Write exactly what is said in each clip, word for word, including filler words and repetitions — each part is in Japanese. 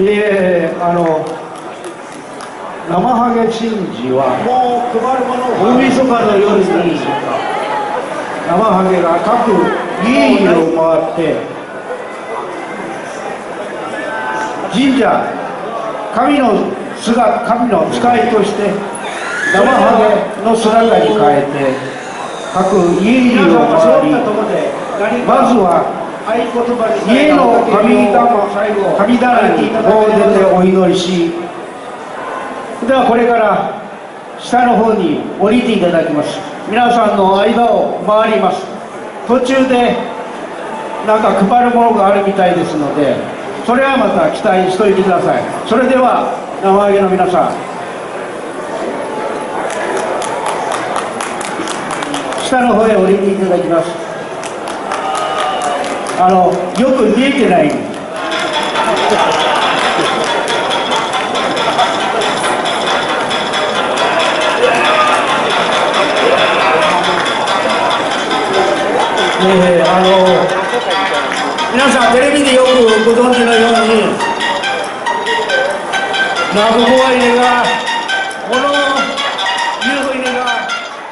えあの生ハゲ神事はもう配るもの大晦日の夜に生ハゲが各家々を回って神社神の姿神の使いとして生ハゲの姿に変えて各家々を回りまずは家の神棚神棚にこう出てお祈りしではこれから下の方に降りていただきます。皆さんの間を回ります。途中でなんか配るものがあるみたいですのでそれはまた期待しておいてください。それでは生揚げの皆さん下の方へ降りていただきます。あのよく見えてないえー、あの皆さんテレビでよくご存知のようにナブコワ入れがこのユーフ入れが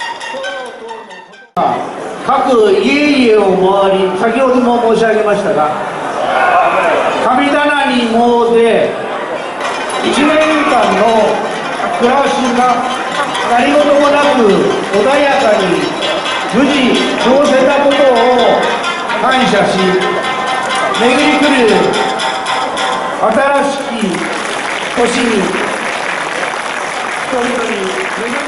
各家々を回り先ほども申し上げましたが神棚にもうでいちねんかんの暮らしが何事もなく穏やかに無事過ごせたことを感謝し巡り来る新しき年に一人一人